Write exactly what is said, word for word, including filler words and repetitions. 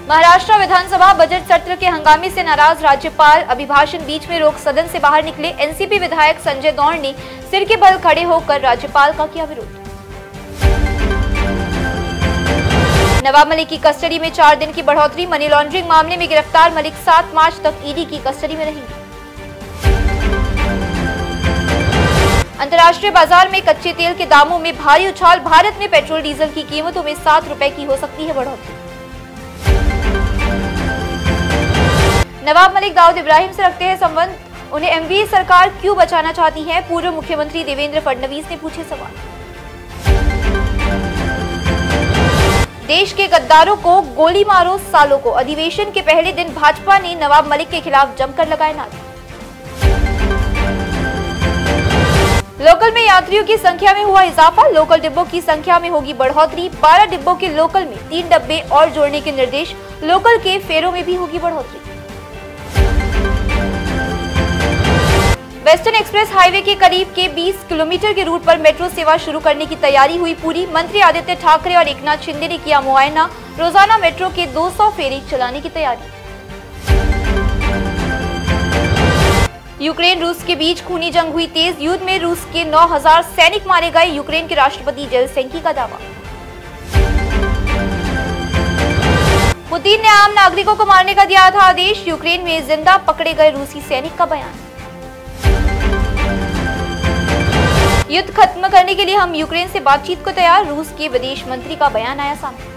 महाराष्ट्र विधानसभा budget सत्र के हंगामे से नाराज राज्यपाल अभिभाषण बीच में रोक सदन से बाहर निकले। एनसीपी विधायक संजय दौड़ ने सिर के बल खड़े होकर राज्यपाल का किया विरोध। नवाब मलिक की कस्टडी में चार दिन की बढ़ोतरी। मनी लॉन्ड्रिंग मामले में गिरफ्तार मलिक सात मार्च तक ईडी की कस्टडी में रहेंगे। अंतर्राष्ट्रीय बाजार में कच्चे तेल के दामों में भारी उछाल। भारत में पेट्रोल डीजल की कीमतों में सात रुपए की हो सकती है बढ़ोतरी। नवाब मलिक दाऊद इब्राहिम से रखते हैं संबंध, उन्हें एमवीए सरकार क्यों बचाना चाहती है? पूर्व मुख्यमंत्री देवेंद्र फडणवीस ने पूछे सवाल। देश के गद्दारों को गोली मारो सालों को। अधिवेशन के पहले दिन भाजपा ने नवाब मलिक के खिलाफ जमकर लगाए नारे। लोकल में यात्रियों की संख्या में हुआ इजाफा। लोकल डिब्बों की संख्या में होगी बढ़ोतरी। बारह डिब्बों के लोकल में तीन डब्बे और जोड़ने के निर्देश। लोकल के फेरों में भी होगी बढ़ोतरी। वेस्टर्न एक्सप्रेस हाईवे के करीब के बीस किलोमीटर के रूट पर मेट्रो सेवा शुरू करने की तैयारी हुई पूरी। मंत्री आदित्य ठाकरे और एकनाथ शिंदे ने किया मुआयना। रोजाना मेट्रो के दो सौ फेरे चलाने की तैयारी। यूक्रेन रूस के बीच खूनी जंग हुई तेज। युद्ध में रूस के नौ हज़ार सैनिक मारे गए। यूक्रेन के राष्ट्रपति जेलेंस्की का दावा। पुतिन ने आम नागरिकों को मारने का दिया था आदेश। यूक्रेन में जिंदा पकड़े गए रूसी सैनिक का बयान। युद्ध खत्म करने के लिए हम यूक्रेन से बातचीत को तैयार। रूस के विदेश मंत्री का बयान आया सामने।